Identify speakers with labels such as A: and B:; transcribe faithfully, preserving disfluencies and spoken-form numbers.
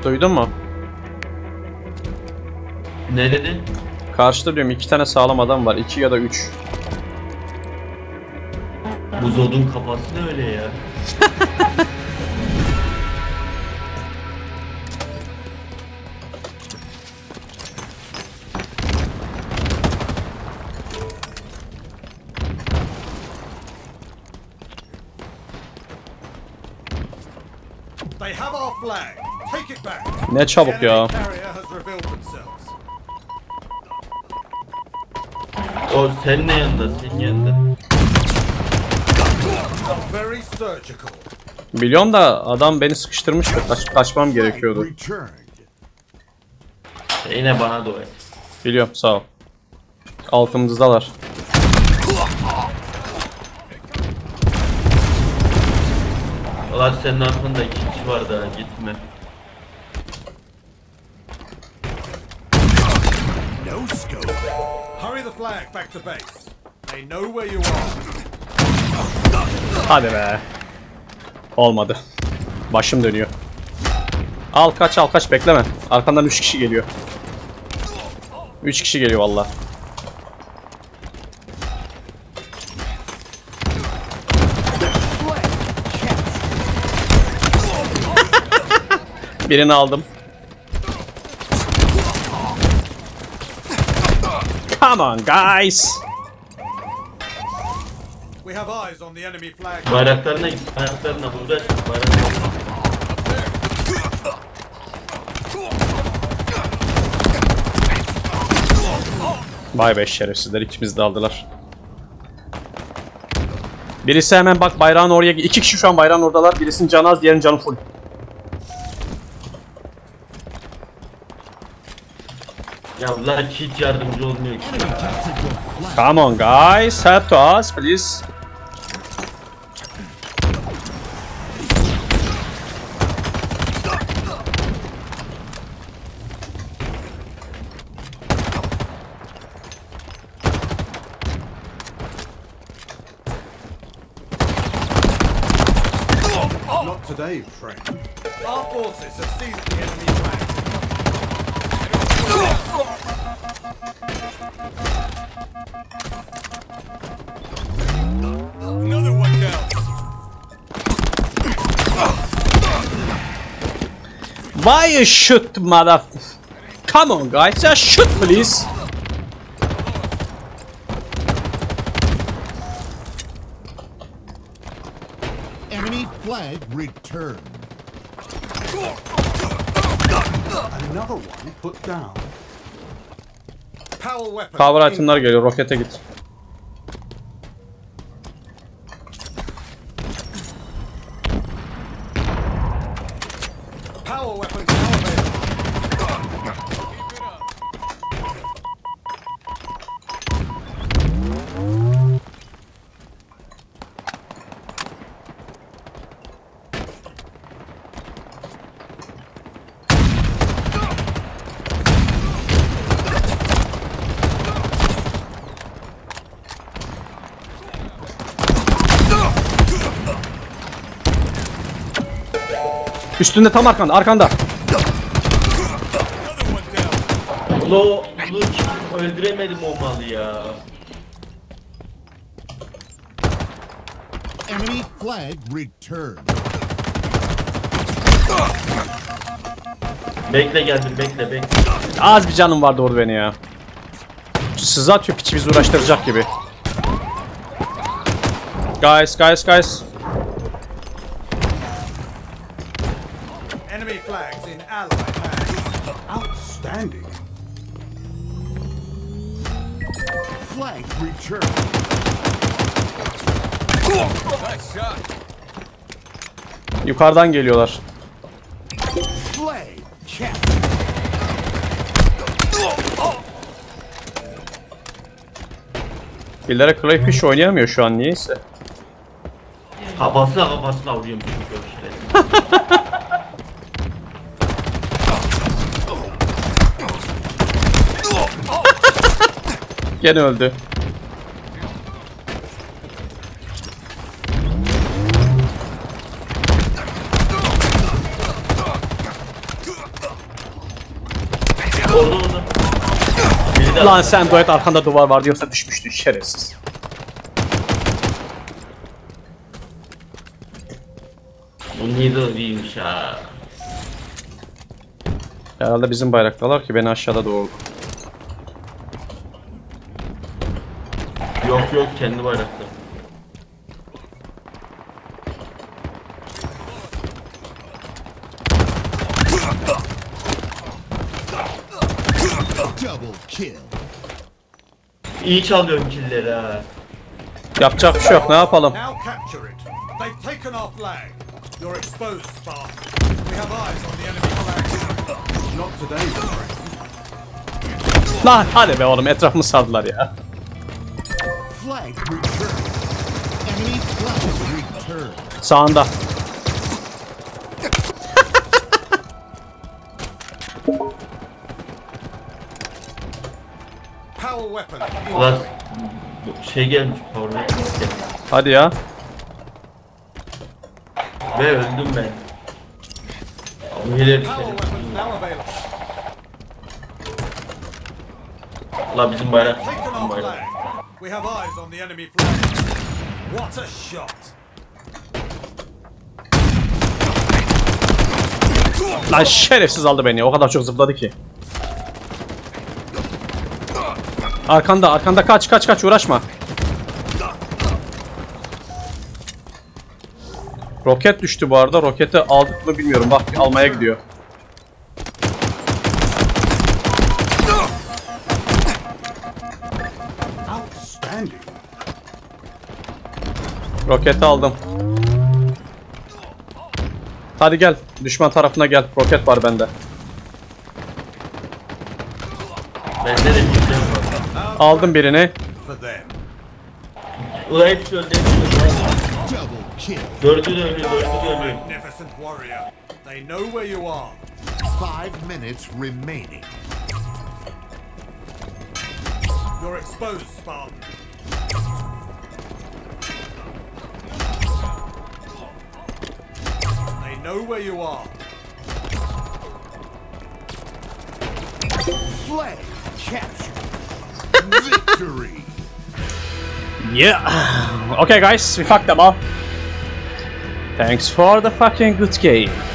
A: Duydun mu?
B: Ne dedin?
A: Karşıda diyorum iki tane sağlam adam var. iki ya da üç.
B: Bu Zod'un kafası ne öyle ya?
A: Ne çabuk ya.
B: O senin yanında, senin yanında.
A: Biliyorum da adam beni sıkıştırmış. Kaç, kaçmam gerekiyordu.
B: Yine bana doğru.
A: Biliyorum, sağ ol. Altımızdalar.
B: Valla senin arkanda iki kişi var daha, gitme.
C: No scope. Hurry the flag back to base. They know where you are.
A: Hadi be. Olmadı. Başım dönüyor. Al kaç, al kaç, bekleme. Arkandan üç kişi geliyor. üç kişi geliyor vallahi. Birini aldım. Come on guys.
C: We have eyes on the enemy flag.
B: Bayraklarına git, bayraklarına burada. Bayraklarına.
A: Vay be şerefsizler, ikimiz de aldılar. Birisi hemen bak bayrağın oraya, iki kişi şu an bayrağın oradalar. Birisinin canı az, diğerinin canı full.
B: Ya bunlar hiç yardımcı olmuyor ki.
A: Come on guys, help to us please.
C: Not today, friend. Our forces have seized the enemy flag. Another one down.
A: Why you shoot, mother? Come on guys, just shoot please.
C: Enemy flag returned. Another one put down. Power weapon.
A: Power item'lar geliyor, rokete git.
C: Power weapons elevated.
A: Üstünde, tam arkanda, arkanda.
B: Lo, lo öldüremedim o malı ya.
C: Enemy flag returned.
B: Bekle geldim, bekle bekle.
A: Az bir canım vardı orada beni ya. Sızı atıyor piçi, bizi uğraştıracak gibi. Guys, guys, guys.
C: Enemy flags in allied hands. Outstanding. Flag returned. Nice shot.
A: Yukarıdan geliyorlar.
C: Flag check.
A: Birileri Clayfish oynayamıyor şu an niyeyse.
B: Kafasına kafasına vuruyorum çünkü işte.
A: Gene öldü.
B: Orada orada. Biri de
A: Lan sen duet arkanda duvar var diyorsa düşmüştü şerefsiz.
B: Bu Needle iyiymiş ha.
A: Herhalde bizim bayraktalar ki beni aşağıda doğurdu.
B: Yok yok kendi bayrakları.
C: Double kill.
B: İyi çalıyorum killleri ha.
A: Yapacak bir şey yok, ne yapalım?
C: Now capture it. They've taken our flag. You're exposed, Spartan. We have eyes on the enemy flag. Not today, Warren.
A: Lan hadi be oğlum, etrafımı sardılar ya.
C: Flag return. Enemy flag return.
A: Sağında.
C: Power weapons.
B: Ulan bu şey gelmiş power gelmiş.
A: Hadi ya.
B: Ve öldüm ben. Bu hileri
C: Power
B: düşelim.
C: weapons now available.
B: La bizim bayrak.
C: Taken
B: Bizim
C: our
B: bayrak.
C: flag. We have eyes on the enemy flag. What a shot.
A: Lan şerefsiz aldı beni, o kadar çok zıpladı ki. Arkanda, arkanda, kaç kaç kaç, uğraşma. Roket düştü bu arada, roketi aldık mı bilmiyorum, bak almaya gidiyor.
C: Outstanding.
A: Roketi aldım. Hadi gel, düşman tarafına gel, roket var bende.
B: Bende de bir şey var.
A: Aldım birini.
C: For them.
B: Ulan hepsi öldü. hepsi öldü.
C: Double kill.
B: Dördü de ölü, dördü de ölü.
C: Magnificent warrior. They know where you are. Five minutes remaining. You're exposed, Spartan. They know where you are. Flag captured. Victory.
A: Yeah. Okay guys, we fucked them up. Thanks for the fucking good game.